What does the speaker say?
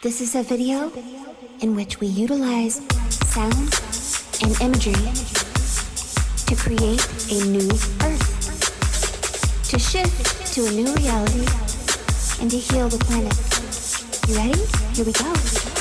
This is a video in which we utilize sound and imagery to create a new Earth, to shift to a new reality, and to heal the planet. You ready? Here we go.